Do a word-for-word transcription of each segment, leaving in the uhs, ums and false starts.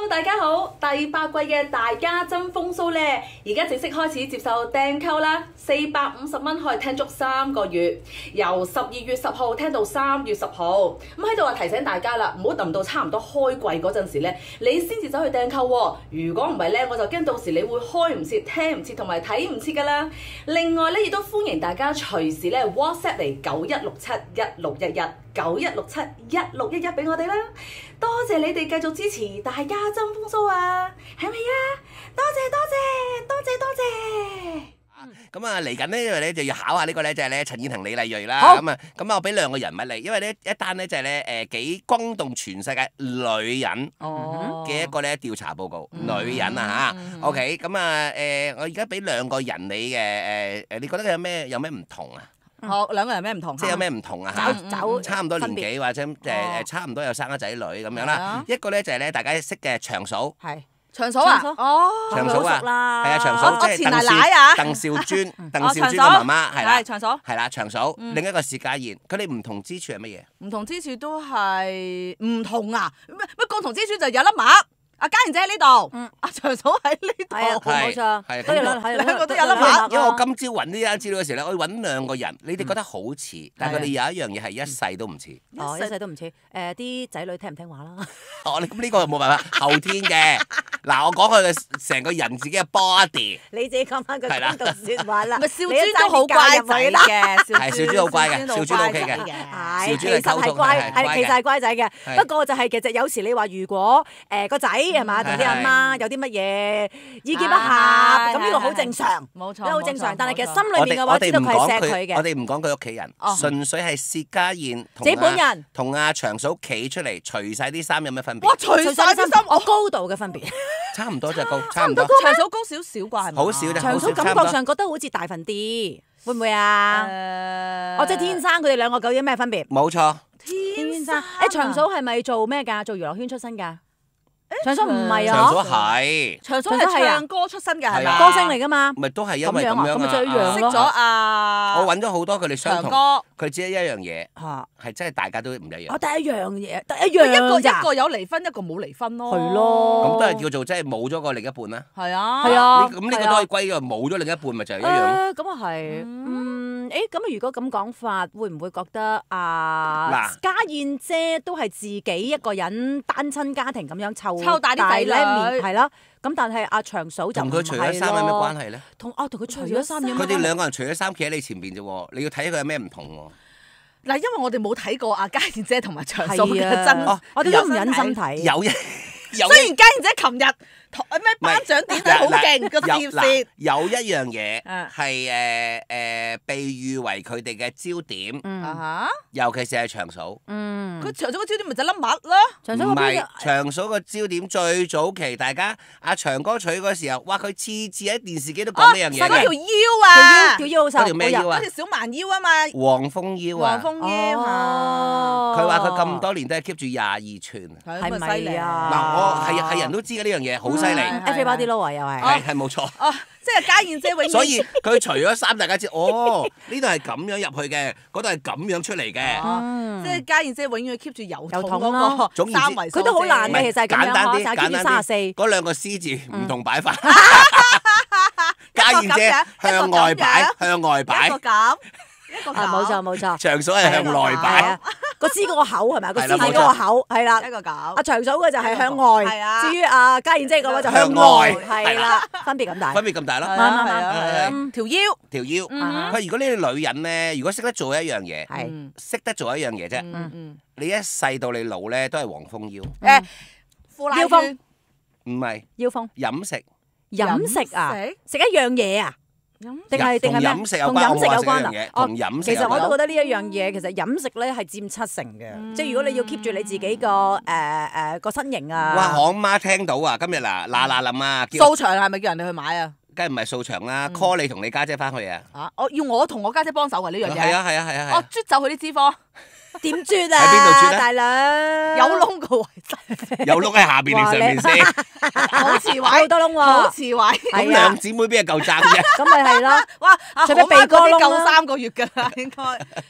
Hello， 大家好！第八季嘅大家爭風騷咧，而家正式開始接受訂購啦，四百五十蚊可以聽足三個月，由十二月十號聽到三月十號。咁喺度啊提醒大家啦，唔好等到差唔多開季嗰陣時咧，你先至走去訂購喎。如果唔係咧，我就驚到時你會開唔切、聽唔切同埋睇唔切噶啦。另外咧，亦都歡迎大家隨時咧 WhatsApp 嚟九一六七一六一一九一六七一六一一俾我哋啦。多謝你哋繼續支持大家爭風騷啊，係咪啊？多謝多謝多謝多謝。 咁啊嚟緊呢，因為咧就要考下呢個咧就係咧陳燕婷、李麗蕊啦。 好咁啊咁啊，我俾兩個人物嚟，因為咧一單咧就係咧誒幾轟動全世界女人嘅一個咧調查報告，女人啊嚇。OK，咁啊誒，我而家俾兩個人你嘅誒誒，你覺得佢有咩有咩唔同啊？ 哦，兩個人咩唔同？ 即係有咩唔同啊？嚇， 走差唔多年紀或者誒誒差唔多有生咗仔女咁樣啦。一個咧就係咧大家識嘅長嫂。 係長嫂啊！哦， 長嫂啊，係啊，長嫂即係前奶奶啊， 鄧兆尊，鄧兆尊嘅媽媽係啦， 長嫂係啦，長嫂。另一個薛家燕，佢哋唔同之處係乜嘢？ 唔同之處都係唔同啊！乜乜共同之處就有粒癦。阿嘉賢姐喺呢度，阿長嫂喺呢度， 冇錯， 係都有兩兩個都有粒癦。 因為我今朝揾呢單資料嘅時候咧，我要揾兩個人，你哋覺得好似，但係佢哋有一樣嘢係一世都唔似。 哦，一世都唔似。誒，啲仔女聽唔聽話啦？ 哦，你咁呢個冇辦法，後天嘅。嗱，我講佢嘅成個人自己嘅 body。 你自己講翻句公道説話啦。 咪少尊都好乖仔嘅， 係少尊好乖嘅，少尊 OK 嘅。 係，其實係乖，係其實係乖仔嘅。不過就係其實有時你話如果誒個仔係嘛同啲阿媽有啲乜嘢意見不合，咁呢個好正常， 冇錯， 都好正常。但係其實心裏面嘅話，知道佢係錫佢嘅。 我哋唔講佢屋企人，純粹係薛家燕自己本人同阿長嫂企出嚟，除晒啲衫有咩分別？ 哇！除晒啲衫， 我高度嘅分別。 差唔多就高，差唔多。 長嫂高少少啩，係咪？ 好少啫， 長嫂感覺上覺得好似大份啲，會唔會啊？誒，我即係天生佢哋兩個究竟有咩分別？ 冇錯， 天生。誒，長嫂係咪做咩㗎？做娛樂圈出身㗎？長嫂唔係啊， 長嫂係， 長嫂係唱歌出身嘅係咪？ 歌星嚟㗎嘛？ 咪都係因為咁樣啊， 咁咪最一樣識咗啊！ 我揾咗好多佢哋相同，佢只係一樣嘢， 嚇係真係大家都唔一樣。 我第一樣嘢，第一樣一個咋？ 一個有離婚，一個冇離婚咯。 係咯， 咁都係叫做即係冇咗個另一半啦。 係啊， 係啊， 咁呢個都可以歸個冇咗另一半，咪就係一樣。 咁啊係，嗯，誒咁如果咁講法，會唔會覺得啊家燕姐都係自己一個人單親家庭咁樣湊湊大啲仔女？ 係啦，咁但係阿長嫂就唔係咯。 同佢除咗衫有咩關係咧？ 同啊，同佢除咗衫有咩關係？ 佢哋兩個人除咗衫企喺你前邊啫喎，你要睇佢有咩唔同喎。 嗱，因為我哋冇睇過阿嘉燕姐同埋長嫂嘅真， 我哋都唔忍心睇。 有一， 雖然嘉燕姐琴日咩頒獎典禮好勁個攝攝， 有一樣嘢係誒誒被譽為佢哋嘅焦點，尤其是係長嫂。 嗯， 佢長嫂個焦點咪就粒癦咯。 唔係長嫂個焦點，最早期大家阿長哥娶嗰時候，哇！佢次次喺電視機都講呢樣嘢。 嗰條腰啊， 條腰好瘦。 嗰條咩腰啊？ 嗰條小蠻腰啊嘛。 黃蜂腰啊。 黃蜂腰。 佢話佢咁多年都係 keep 住廿二寸。 係咪啊？ 嗱，我係係人都知嘅呢樣嘢，好犀利。 Everybody know 啊，又係。 係係冇錯。 哦，即係嘉燕姐永遠。 所以佢除咗衫，大家知哦，呢度係咁樣入去嘅，嗰度係咁樣出嚟嘅。 即係嘉燕姐永遠 keep 住油油桶嗰個三圍。 佢都好難嘅，其實係咁樣。 簡單啲， 簡單三十四。嗰兩個獅字唔同擺法。嘉燕姐向外擺，向外擺。 一個咁，一個咁。 冇錯冇錯。 長嫂係向內擺。 個獅嗰個口係咪？個獅字嗰個口係啦。 一個咁。 阿長嫂嘅就係向外。 係啊。 至於阿嘉燕姐嗰個就向外。係啦。分別咁大。 分別咁大咯。 係啊係啊。條腰。 條腰。佢如果呢啲女人咧，如果識得做一樣嘢，係識得做一樣嘢啫。你一世到你老咧，都係黃蜂腰。 誒，呼拉圈。 唔係。 腰風。 飲食。 飲食啊？食一樣嘢啊？定係定係咩？ 同飲食有關， 同飲食有關啊！ 同飲食有關。 其實我都覺得呢一樣嘢，其實飲食咧係佔七成嘅。即係如果你要 keep 住你自己個誒誒個身形啊！ 哇！行媽聽到啊，今日嗱嗱嗱臨啊！ 掃場係咪叫人哋去買啊？ 梗係唔係掃場啦 ，call 你同你家姐翻去啊！ 啊！我要我同我家姐幫手啊！呢樣嘢。 係啊係啊係啊係。 我啜走佢啲脂肪。 點啜啊？ 喺邊度啜咧？ 大佬有窿個位置。 有窿喺下邊定上面先？ 好刺位， 好多窿喎。 好刺位。 咁兩姊妹邊係夠爭啫？ 咁咪係咯。 哇！ 除非鼻哥窿夠三個月㗎啦，應該。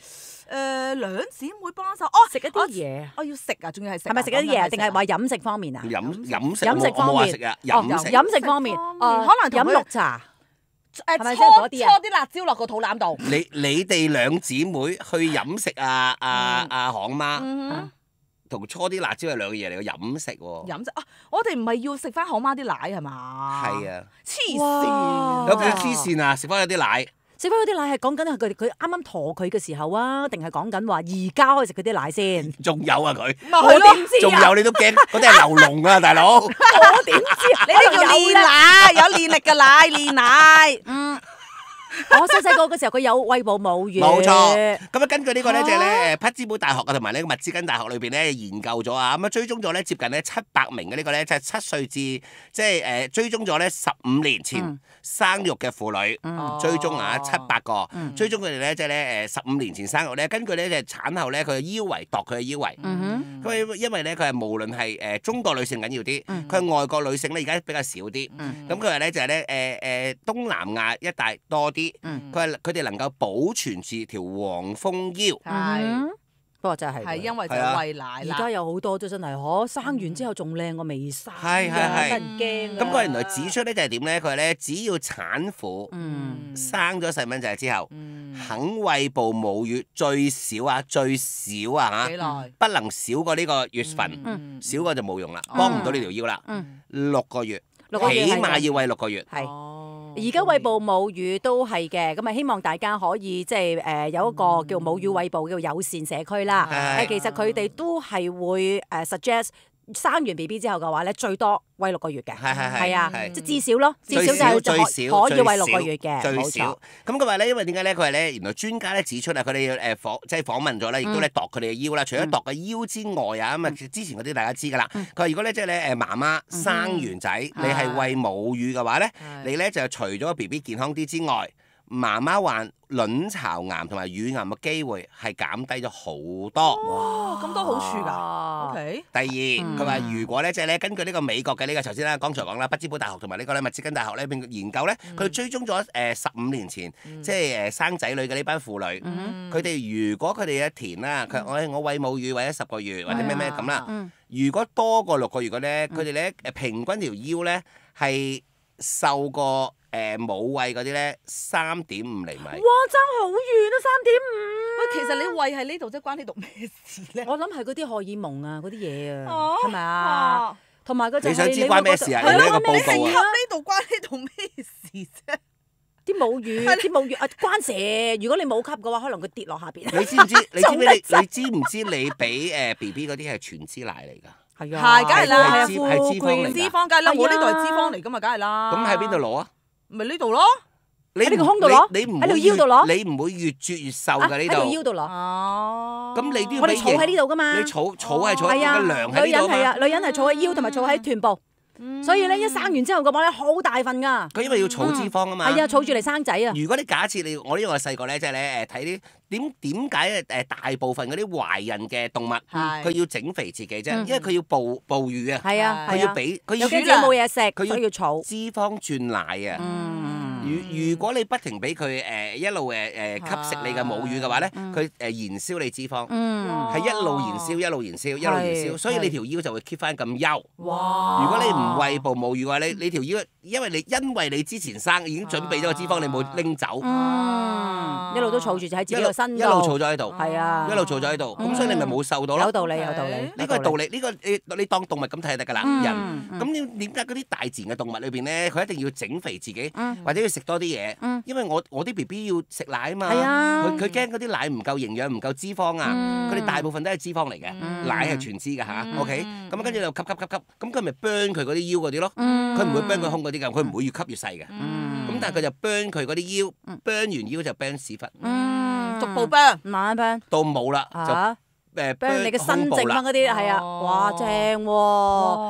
誒兩姊妹幫手，哦食一啲嘢， 我要食啊，仲要係食。 係咪食一啲嘢，定係話飲食方面啊？ 飲飲食飲食方面， 我冇話食啊，飲食飲食方面， 可能飲綠茶。 誒係咪即係搓嗰啲啊搓啲辣椒落個肚腩度。 你你哋兩姊妹去飲食啊啊啊行媽，同搓啲辣椒係兩個嘢嚟嘅飲食喎。 飲食啊！我哋唔係要食翻行媽啲奶係嘛？ 係啊， 黐哇線！ 有幾黐線啊！食翻有啲奶。 食翻嗰啲奶係講緊係佢佢啱啱陀佢嘅時候啊，定係講緊話而家可以食佢啲奶先？ 仲有啊佢， 我點知仲有你都驚嗰啲係流龍啊，大佬！ 我點知啊？ 你呢叫練奶，有練力嘅奶，練奶。 嗯。我細細個嗰時候，佢有餵哺母乳。 冇錯，咁啊根據呢個咧就係咧誒匹茲堡大學啊同埋呢個密芝根大學裏邊咧研究咗啊，咁啊追蹤咗咧接近咧七百名嘅呢個咧就係七歲至即係誒追蹤咗咧十五年前生育嘅婦女，追蹤啊七百個，追蹤佢哋咧即係咧誒十五年前生育咧，根據咧就係產後咧佢嘅腰圍度佢嘅腰圍，咁因為咧佢係無論係誒中國女性緊要啲，佢係外國女性咧而家比較少啲，咁佢話咧就係咧誒誒東南亞一帶多啲。佢係佢哋能夠保存住條黃蜂腰， 係， 不過真係係因為就係餵奶而啦。 家有好多都真係可生完之後仲靚過未生， 係係係得人驚。 咁佢原來指出咧就係點咧？佢話咧只要產婦生咗細蚊仔之後，肯餵哺母乳最少啊最少啊幾嚇， 耐？ 不能少過呢個月份，少過就冇用啦，幫唔到呢條腰啦。六個月， 六個月起碼要餵六個月。 係。而家餵哺母乳都係嘅，咁啊希望大家可以即係誒有一個叫母乳餵哺叫友善社區啦。誒其實佢哋都係會誒 suggest 生完 B B 之後嘅話咧，最多餵六個月嘅。 係係係啊， 係即係至少咯，至少就係最可少可以餵六個月嘅， 最冇少錯。 咁佢話咧，因為點解咧？佢話咧，原來專家咧指出啊，佢哋誒訪即係訪問咗咧，亦都咧度佢哋嘅腰啦。除咗度嘅腰之外啊，咁啊之前嗰啲大家知㗎啦。佢話如果咧即係咧誒媽媽生完仔，你係餵母乳嘅話咧，你咧就除咗個 B B 健康啲之外，媽媽患卵巢癌同埋乳癌嘅機會係減低咗好多。 哇，咁多好處㗎。O K。 第二，佢話如果咧即係咧根據呢個美國嘅呢個頭先啦，剛才講啦，匹茲堡大學同埋呢個咧密芝根大學咧邊研究咧，佢追蹤咗誒十五年前即係誒生仔女嘅呢班婦女，佢哋如果佢哋一填啦，佢我我餵母乳或者十個月或者咩咩咁啦，如果多過六個月嘅咧，佢哋咧誒平均條腰咧係瘦過誒冇餵嗰啲咧三點五厘米。 哇，爭好遠啊，三點五。 喂，其實你餵喺呢度，即係關呢度咩事咧？ 我諗係嗰啲荷爾蒙啊，嗰啲嘢啊， 哦係咪啊？同埋嗰就係你想知關咩事啊？ 係咯你呢個報你告啊！ 吸呢度關呢度咩事啫？ 啲母乳，啲母乳啊關事。如果你冇吸嘅話，可能佢跌落下邊。 你知唔知？你知唔知你你知唔知你俾誒 B B 嗰啲係全脂奶嚟㗎？ 係係，梗係啦， 係脂係脂肪嚟㗎脂肪梗係啦， 係啊我呢度係脂肪嚟㗎嘛，梗係啦。 咁喺邊度攞啊？ 咪呢度咯。 你喺呢個胸度攞你唔喺條腰度攞你唔會越啜越瘦啊㗎呢喺條腰度。 度攞。 哦。 咁你都要俾我哋儲喺呢度㗎嘛。 你儲儲係儲係啊， 個糧喺女人係啊， 呢度嘛。 女人係儲喺腰同埋儲喺臀部。所以咧，一生完之後嘅話咧，好大份㗎。 佢因為要儲脂肪啊嘛。 係啊，儲住嚟生仔啊。 如果你假設你我呢個細個咧，即係咧誒睇啲點點解誒大部分嗰啲懷孕嘅動物，佢要整肥自己啫，因為佢要哺哺乳啊， 係啊， 佢要俾佢要有幾自己冇嘢食， 佢所以要儲脂肪轉奶啊。如如果你不停俾佢誒一路誒誒吸食你嘅母乳嘅話咧，佢誒燃燒你脂肪，係一路燃燒一路燃燒一路燃燒，所以你條腰就會 keep 翻咁幼。 哇！ 如果你唔餵哺母乳嘅話，你你條腰，因為你因為你之前生已經準備咗個脂肪，你冇拎走， 一路都儲住就喺自己個身度， 一路儲咗喺度， 係啊， 一路儲咗喺度，咁所以你咪冇瘦到咯。 有道理，有道理。 呢個係道理，呢個你你當動物咁睇就得㗎啦。人咁點點解嗰啲大自然嘅動物裏邊咧，佢一定要整肥自己，或者要食多啲嘢？因為我我啲 B B 要食奶啊嘛，佢佢驚嗰啲奶唔夠營養，唔夠脂肪啊。佢哋大部分都係脂肪嚟嘅，奶係全脂㗎吓 OK，咁跟住就吸吸吸吸，咁佢咪 burn 佢嗰啲腰嗰啲咯。佢唔會 burn 佢胸嗰啲㗎，佢唔會越吸越細嘅。咁但係佢就 burn 佢嗰啲腰，burn 完腰就 burn 屎忽， 逐步 burn， 慢慢 burn， 到冇啦就誒 burn 你嘅身剩翻嗰啲係啊，哇正喎，burn 胸部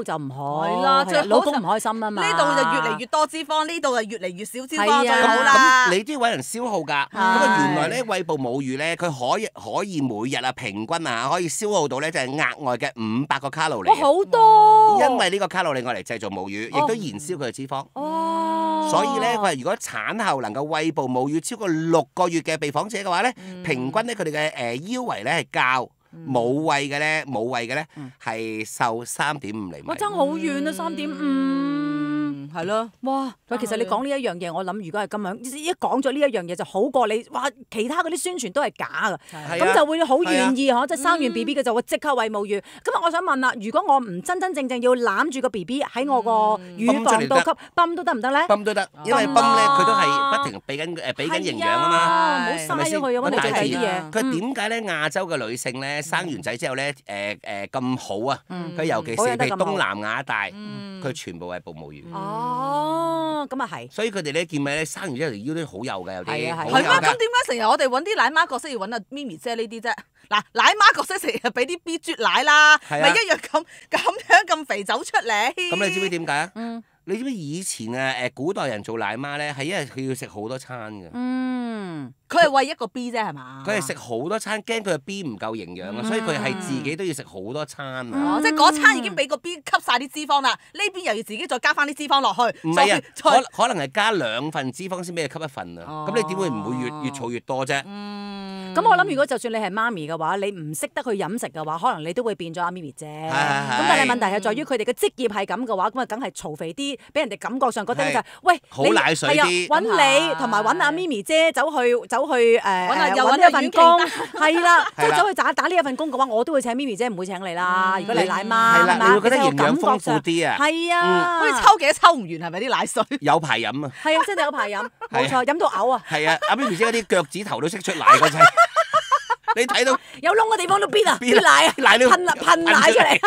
目就唔好。 係啦，最好老公唔開心啊嘛。 呢度就越嚟越多脂肪，呢度就越嚟越少脂肪係啊最好啦。 咁你都要揾人消耗㗎。咁啊原來咧餵哺母乳咧，佢可以可以每日啊平均啊可以消耗到咧就係額外嘅五百個卡路里。 哇，好多！ 因為呢個卡路里我嚟製造母乳，亦都燃燒佢嘅脂肪。 哦， 所以咧，佢話如果產後能夠餵哺母乳超過六個月嘅被訪者嘅話咧，平均咧佢哋嘅誒腰圍咧係較冇餵嘅咧冇餵嘅咧係瘦三點五厘米。 我爭好遠啊，三點五， 係咯。 哇！喂，其實你講呢一樣嘢，我諗如果係咁樣，一講咗呢一樣嘢就好過你哇，其他嗰啲宣傳都係假㗎，咁就會好願意嗬，即係生完 B B 嘅就會即刻餵母乳。咁啊，我想問啦，如果我唔真真正正要攬住個 B B 喺我個乳房度吸泵都得唔得咧？ 泵都得，因為泵咧佢都係不停俾緊誒俾緊營養啊嘛， 唔好嘥咗佢啊！我哋睇啲嘢。 佢點解咧亞洲嘅女性咧生完仔之後咧誒誒咁好啊？佢尤其是譬如東南亞帶，佢全部係哺母乳。 哦，咁啊係。 所以佢哋咧見咪咧生完之後條腰都好幼嘅，有啲係啊係係咩？咁點解成日我哋揾啲奶媽角色要揾阿咪咪姐呢啲啫？嗱，奶媽角色成日俾啲 B 啜奶啦，咪一樣咁咁樣咁肥走出嚟。 咁你知唔知點解啊？ 嗯。 你知唔知以前啊誒古代人做奶媽咧係因為佢要食好多餐嘅。 嗯。 佢係餵一個 B 啫係嘛？ 佢係食好多餐，驚佢個 B 唔夠營養啊，所以佢係自己都要食好多餐啊。 哦，即係嗰餐已經俾個 B 吸晒啲脂肪啦，呢邊又要自己再加翻啲脂肪落去。 唔係啊，可可能係加兩份脂肪先俾佢吸一份啊。咁你點會唔會越越儲越多啫？ 咁我諗，如果就算你係媽咪嘅話，你唔識得去飲食嘅話，可能你都會變咗阿咪咪啫。咁但係問題係在於佢哋嘅職業係咁嘅話，咁啊梗係嘈肥啲，俾人哋感覺上覺得就係喂， 好奶水啲， 揾你同埋揾阿咪咪姐走去走去誒又揾呢一份工，係啦，即係走去打打呢一份工嘅話，我都會請咪咪姐，唔會請你啦。如果你奶媽係啦，你會覺得營養豐富啲啊。 係啊， 好似抽幾都抽唔完係咪啲奶水？ 有排飲啊！ 係啊，真係有排飲，冇錯，飲到嘔啊！ 係啊，阿咪咪姐嗰啲腳趾頭都識出奶嗰陣。你睇到有窿嘅地方都邊啊？邊奶啊？ 奶都噴啊噴奶出嚟。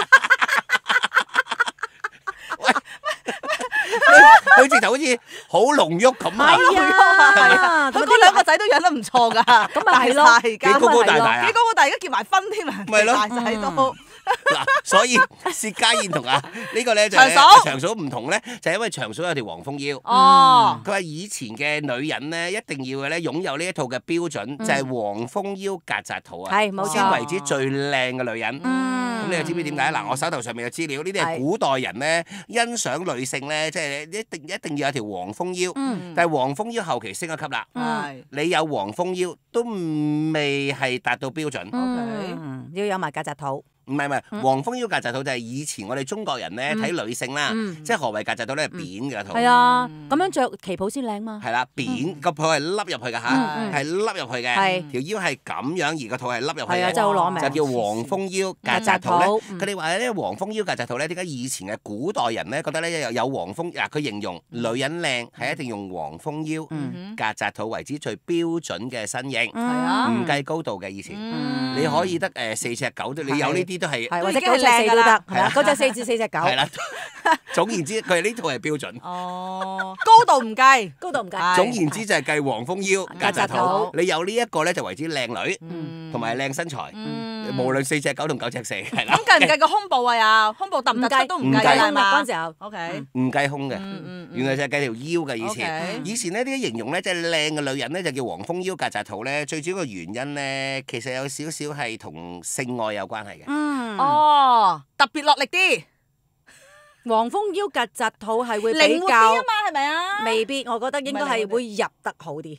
佢直頭好似好濃郁咁啊！ 係啊，係啊， 佢嗰兩個仔都養得唔錯㗎， 咁咪係咯， 幾高高大大啊！ 幾高高大，而家結埋婚添啊！ 咪咯， 大細都。 嗱，所以薛家燕同啊呢個咧就長嫂長嫂唔同咧，就係因為長嫂有條黃蜂腰。 哦， 佢話以前嘅女人咧一定要嘅咧擁有呢一套嘅標準，就係黃蜂腰曱甴肚啊， 係冇錯先為之最靚嘅女人。咁你又知唔知點解？嗱，我手頭上面嘅資料，呢啲係古代人咧欣賞女性咧，即係一定一定要有條黃蜂腰。但係黃蜂腰後期升一級啦，你有黃蜂腰都未係達到標準。 嗯，要有埋曱甴肚。 唔係唔係，黃蜂腰曱甴肚就係以前我哋中國人咧睇女性啦，即係何謂曱甴肚咧？係扁嘅肚。 係啊，咁樣着旗袍先靚嘛。 係啦，扁個肚係凹入去嘅嚇，係凹入去嘅，條腰係咁樣，而個肚係凹入去嘅， 就攞命， 就叫黃蜂腰曱甴肚咧。佢哋話咧黃蜂腰曱甴肚咧，點解以前嘅古代人咧覺得咧有有黃蜂嗱？佢形容女人靚係一定用黃蜂腰曱甴肚為之最標準嘅身形，唔計高度嘅以前，你可以得誒四尺九，你有呢啲都係， 或者九尺四都得，係啦，嗰隻四至四隻九。 係啦，總言之，佢係呢套係標準。 哦，高度唔計， 高度唔計。 總言之就係計黃蜂腰曱甴肚，你有呢一個咧就為之靚女，同埋靚身材，無論四尺九同九尺四，係啦。 咁計唔計個胸部啊？又胸部突唔突出都唔計係嘛？ 嗰陣時候 ，OK， 唔計胸嘅，原來就係計條腰嘅以前。以前呢啲形容咧即係靚嘅女人咧就叫黃蜂腰曱甴肚咧，最主要嘅原因咧其實有少少係同性愛有關係嘅。 嗯， 哦，特別落力啲， 黃蜂腰曱甴肚係會靈比較活啲啊嘛，係咪啊？ 未必，我覺得應該係會入得好啲。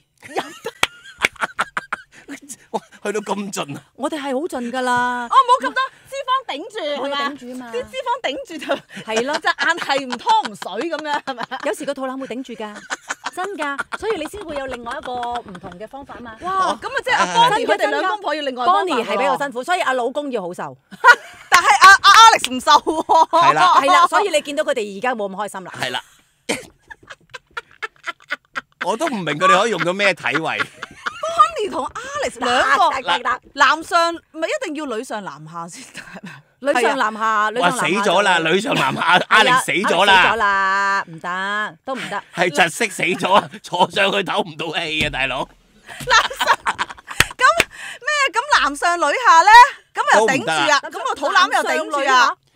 哇，去到咁盡啊！ 我哋係好盡㗎啦。 哦，冇咁多脂肪頂住， 我要係嘛？ 頂住啊嘛。 啲脂肪頂住就係咯， 隻眼係唔湯唔水咁樣，係咪啊？ 有時個肚腩會頂住㗎，真㗎，所以你先會有另外一個唔同嘅方法嘛。 哇，咁啊即係阿 Bonnie 佢哋兩公婆要另外方法 Bonnie 係比較辛苦，所以阿老公要好瘦， 但係阿阿 Alex 唔瘦喎。 係啦， 係啦，所以你見到佢哋而家冇咁開心啦。 係啦，我都唔明佢哋可以用到咩體位。 Bonnie 同 Alex 兩個男上咪一定要女上男下先係咪？ 女上男下，女哇上男下死咗啦！女上男下，Alex死咗啦！ 死咗啦，唔得，都唔得。 係窒息死咗啊！坐上去唞唔到氣啊，大佬！ 咁咩？咁男上女下咧？咁又頂住啊！咁個肚腩又頂住啊！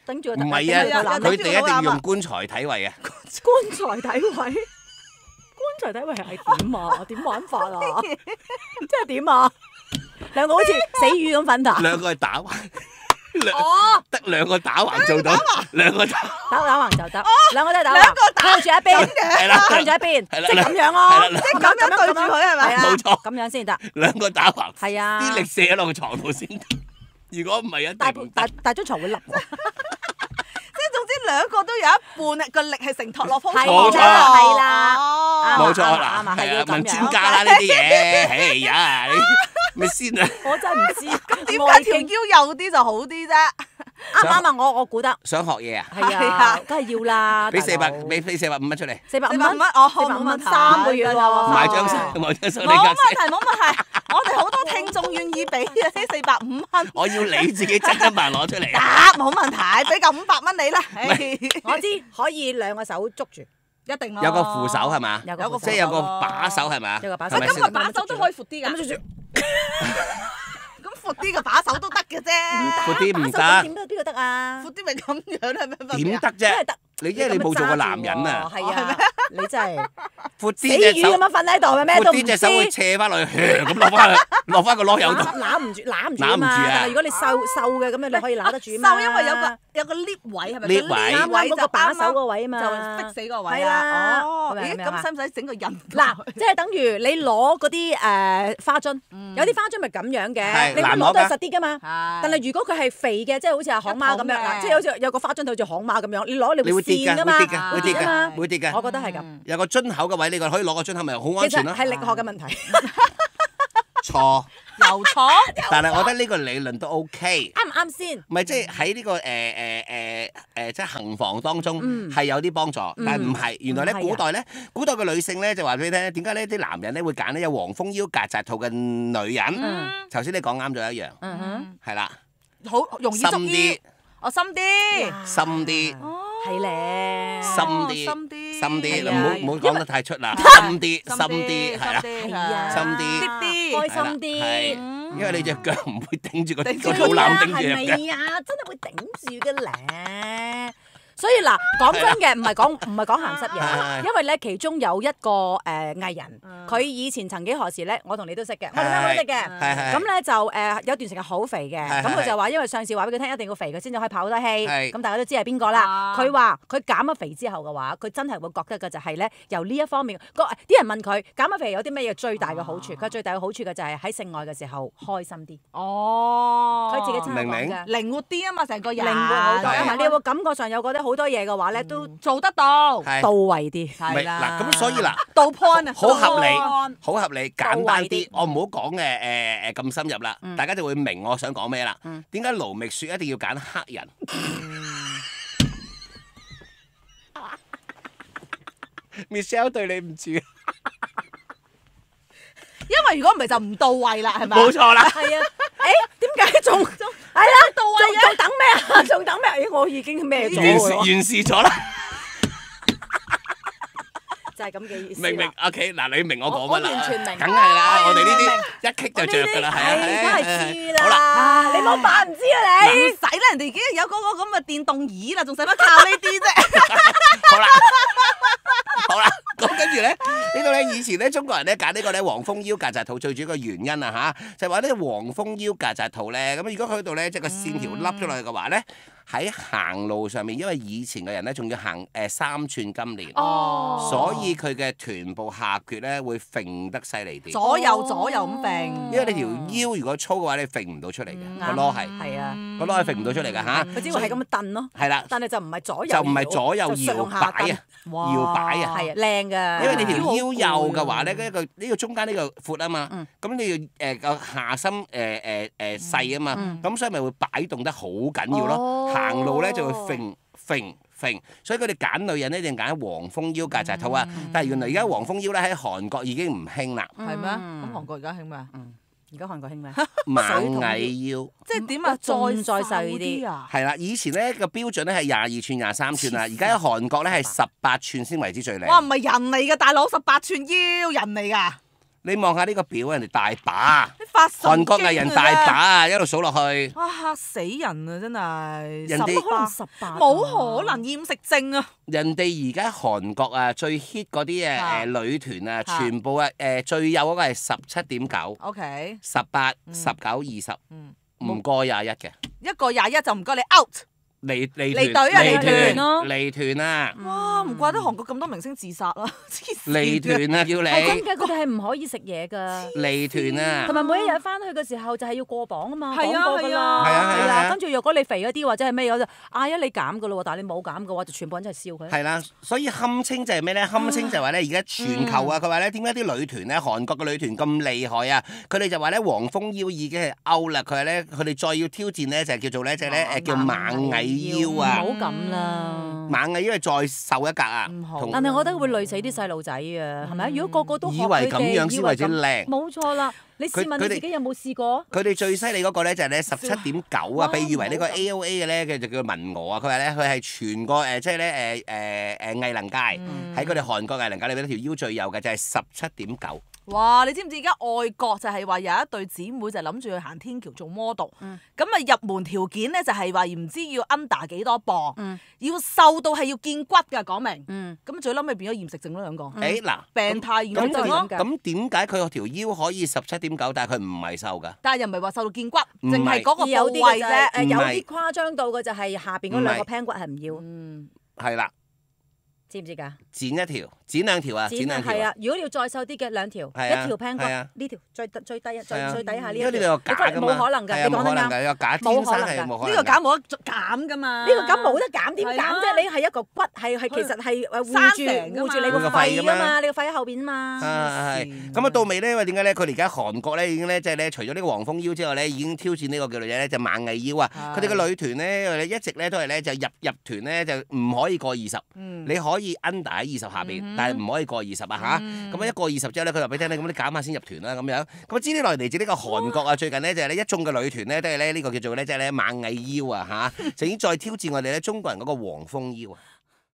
頂住個唔係啊， 啊佢哋一定要用棺材體位啊！ 棺材體位，棺材體位係點啊？點玩法啊？即係點啊？兩個好似死魚咁瞓㗎。 兩個係打橫，兩哦， 得兩個打橫做到，兩個打打打橫就得，兩個都係打橫， 兩個打向住一邊， 係啦向住一邊， 係啦即係咁樣咯， 係啦即係咁樣對住佢係咪啊？ 冇錯， 咁樣先得。 兩個打橫， 係啊， 啲力射喺落個床度先得。如果唔係一大定唔得。 大大張床會凹喎。 即係總之兩個都有一半個力係承托落鋪係冇錯啦係啦哦啱啊冇錯啱啊啦， 啱啊係係啊， 要咁樣問專家啦呢啲嘢，哎呀，你咪先啊！ 我真係唔知。咁點解條腰幼啲就好啲啫？ 啱唔啱啊？我我估得想學嘢啊？ 係係啊啊，梗係要啦。 俾四百， 大佬俾俾四百五蚊出嚟， 四百五蚊四百五蚊，哦， 四百五蚊冇問題三個月喎。 買張相，買張相你冇架問題，冇問題。我哋好多聽眾願意俾呢四百五蚊。 我要你自己真真扮攞出嚟得啊！ 冇問題，俾夠五百蚊你啦。唉我知可以兩個手捉住， 一定咯。 有個扶手係嘛？ 有個扶手即係有個把手係嘛？ 有個把手係咪先咁個把手都可以闊啲㗎。 咁就住。 咁闊啲嘅把手都得嘅啫。 闊啲唔把手得， 點得邊個得啊？ 闊啲咪咁樣啦，咩分別啊點得真係啫？ 得。 你因為你冇做過男人啊， 係啊，你真係闊死啲隻手魚咁，樣瞓喺度，咪咩闊都唔知。 啲隻手會斜翻落去，咁落翻去，落翻個籮柚度。 攬唔住，攬唔住攬唔住啊嘛！ 啊但係如果你瘦瘦嘅咁樣，你可以揦得住嘛。 收，因為有個有個 lift 位係咪 lift 位啱啱嗰個把手個位啊嘛， 就 fix 死個位係啦。 啦哦，咦， 係咪係咪咁使唔使整個印？ 嗱，即係等於你攞嗰啲誒花樽，有啲花樽咪咁樣嘅， 係你難攞㗎攞都係實啲噶嘛。 但但係如果佢係肥嘅，即係好似阿行媽咁樣啊， 一桶嘅即係好似有個花樽好似行媽咁樣，你攞你你會會跌㗎， 跣噶嘛， 會跌㗎，會跌㗎嘛㗎，會跌㗎。 我覺得係咁， 有個樽口嘅位，你個可以攞個樽口，咪好安其實全咯。 係力學嘅問題。 錯， 又錯， 但係我覺得呢個理論都 OK。 啱唔啱先？ 唔係即係喺呢個誒誒誒誒，即係行房當中嗯係有啲幫助，但係唔係。原來咧唔係啊古代咧，古代嘅女性咧就話俾你聽，點解呢啲男人咧會揀呢有黃蜂腰曱甴肚嘅女人？ 嗯頭先你講啱咗一樣， 嗯哼， 係啦， 好容易深捉衣啲，， 哦深啲， 深啲， 係咧。 深啲， 深啲， 深啲， 係啊唔好唔好講得太出啦，深啲，深啲，係啦， 係啊深啲啲啲， 開心係啲。 啦因為你隻腳唔會頂住個頂住個肚腩頂住係隻腳。 咪啊？真係會頂住嘅咧。所以嗱，講真嘅，唔係講唔係講鹹濕嘢， 係因為咧其中有一個誒藝人，佢以前曾幾何時咧，我同你都識嘅，我哋啱啱都識嘅。 係係咁咧就誒有段時間好肥嘅， 係係咁佢就話因為上次話俾佢聽一定要肥，佢先至可以跑得氣。 係咁大家都知係邊個啦？ 啊佢話佢減咗肥之後嘅話，佢真係會覺得嘅就係咧，由呢一方面，個啲人問佢減咗肥有啲咩嘢最大嘅好處？佢話最大嘅好處嘅就係喺性愛嘅時候開心啲。 哦， 佢自己親口明唔明講嘅。 靈活啲啊嘛，成個人靈活好多， 係同埋你會感覺上有覺得好多嘢嘅話咧，都做得到， 係到位啲。 咪係啦。 嗱，咁所以嗱。 到 point 啊， 好合理到 point， 好合理，簡單到位啲， 啲我唔好講嘅誒誒咁深入啦， 嗯大家就會明我想講咩啦嗯。 點解盧覓雪一定要揀黑人？Michelle 對你唔住， 因為如果唔係就唔到位啦，係咪？ 冇錯啦。 係啊，誒點解仲係啦？到位啊！仲等咩啊？仲等咩？咦，我已經咩咗完事喎， 完事咗啦， 就係咁嘅意思。 明唔明？OK，嗱，你明我講乜啦？ 我完全明梗係啦， 我我哋呢完全啲一棘就着㗎啦，係啊， 係梗係知好啦， 啦。你唔好扮唔知啊唔你。 使啦，人哋已經有嗰個咁嘅電動椅啦，仲使乜靠呢啲啫？ 好啦，好啦，咁跟住咧，呢度咧以前咧中國人咧揀呢個咧黃蜂腰曱甴肚最主要個原因啊吓，就係話呢黃蜂腰曱甴肚咧，咁如果去到咧即係個線條凹咗落去嘅話咧，喺行路上面，因為以前嘅人咧仲要行誒三寸金蓮， 哦所以佢嘅臀部下橛咧會揈得犀利啲。 左右左右咁揈， 因為你條腰如果粗嘅話，你揈唔到出嚟嘅個籮係， 係啊， 個籮係揈唔到出嚟嘅吓。 佢只會係咁樣蹬咯， 係啦， 但係就唔係左右， 就唔係左右就搖上下蹬擺啊，搖擺啊。 係啊，靚㗎。 因為你條腰幼嘅啊話咧，呢個呢個中間呢個闊啊嘛嗯， 咁你要誒個下身誒誒誒細啊嘛嗯， 咁所以咪會擺動得好緊要咯。 哦行路咧就會揈揈揈，所以佢哋揀女人咧一定揀黃蜂腰曱甴肚啊。但係原來而家黃蜂腰咧喺韓國已經唔興啦， 係咩？ 嗯咁韓國而家興咩啊？ 而家韓國興咩？ 螞蟻腰。 即係點啊？ 仲再細細啲啊？ 係啦，以前咧個標準咧係廿二寸、廿三寸啦，而家喺韓國咧係十八寸先為之最靚。 哇！唔係人嚟㗎，大佬十八寸腰人嚟㗎。 你望下呢個表，人哋大把，韓發神經國藝人大把啊，一路數落去。 哇！嚇死人啊！真係， 人哋可能十八， 冇可能厭食症啊！ 人哋而家韓國啊，最 hit 嗰啲誒誒女團啊，全部啊誒最幼嗰個係十七點九 ，OK， 十八、十九、二十，唔過廿一嘅。 一個廿一就唔該你 out。 離離離隊啊離團咯離團啊！ 哇！唔怪得韓國咁多明星自殺啦，黐線嘅離團啊，叫你係真嘅，佢哋係唔可以食嘢㗎。 離團啊！ 同埋每一日翻去嘅時候就係要過磅啊嘛， 係啊講過㗎啦， 係啊係啊係啊跟住若果你肥嗰啲或者係咩嗰就嗌一你減㗎咯喎，但係你冇減嘅話就全部人真係笑佢。 係啦，所以堪稱就係咩咧？堪稱就係話咧，而家全球啊，佢話咧點解啲女團咧，韓國嘅女團咁厲害啊？佢哋就話咧，黃蜂腰已經係 out 啦，佢話咧，佢哋再要挑戰咧就係叫做咧，就係咧誒叫螞蟻腰啊！ 唔好咁啦， 螞蟻腰係再瘦一格啊！ 唔好同但係我覺得會累死啲細路仔啊，係咪？如果個個都學以為咁佢哋樣先為之以為咁靚冇錯啦。你試問佢哋你自己有冇試過？ 佢哋最犀利嗰個咧就係咧十七點九啊，被譽為呢個 A O A 嘅咧，佢就叫文娥啊。佢話咧佢係全個誒即係咧誒誒誒藝能界喺佢哋韓國藝能界裏邊條腰最幼嘅就係十七點九。 哇！你知唔知而家外國就係話有一對姊妹就諗住去行天橋做 model，咁啊入門條件咧就係話唔知要 under 幾多磅，要瘦到係要見骨㗎，講明。咁最嬲咪變咗厭食症咯兩個。 誒嗱， 病態厭食症咯。 咁點解佢條腰可以十七點九，但係佢唔係瘦㗎？ 但係又唔係話瘦到見骨， 唔係淨係嗰個有啲部位啫。 嘅啫，誒有唔係啲誇張到嘅就係下邊嗰兩個 pan 骨係唔要， 嗯， 係啦， 知唔知㗎？ 剪一條，剪兩條啊，剪兩條係啊！如果你要再瘦啲嘅兩條， 係啊一條 pan 骨係啊呢條最最低一係啊最最底下呢一條， 因為呢個假㗎嘛， 冇可能㗎， 係啊你講得啱。 冇可能㗎，呢個假天生係冇可能㗎。 呢個減冇得減㗎嘛。 呢個咁冇得減，點減係啊啫？你係一個骨，係係其實係誒護住生成㗎嘛護住你個個肺㗎嘛肺㗎嘛，你個肺喺後邊啊嘛。 啊係，咁啊到尾咧，因為點解咧？佢哋而家韓國咧已經咧，即係咧，除咗呢個黃蜂腰之外咧，已經挑戰呢個叫做咧就螞蟻腰啊！佢哋嘅女團咧，一直咧都係咧就入入團咧就唔可以過二十，你可以 under 喺二十下邊，但係唔可以過二十啊嚇！咁啊一過二十之後咧，佢就俾你聽咧，咁你減下先入團啦咁樣。咁啊知呢來嚟自呢個韓國啊，最近呢，就係呢一眾嘅女團咧都係咧呢個叫做咧即係咧螞蟻腰啊嚇，就已經再挑戰我哋咧中國人嗰個黃蜂腰啊！